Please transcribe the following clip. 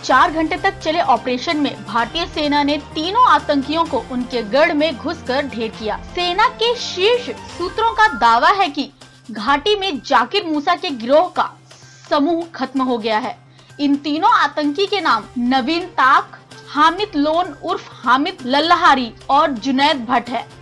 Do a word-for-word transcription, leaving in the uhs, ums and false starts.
चार घंटे तक चले ऑपरेशन में भारतीय सेना ने तीनों आतंकियों को उनके गढ़ में घुसकर ढेर किया। सेना के शीर्ष सूत्रों का दावा है कि घाटी में जाकिर मूसा के गिरोह का समूह खत्म हो गया है। इन तीनों आतंकी के नाम नवीन ताक, हामिद लोन उर्फ हामिद लल्लाहारी और जुनैद भट्ट है।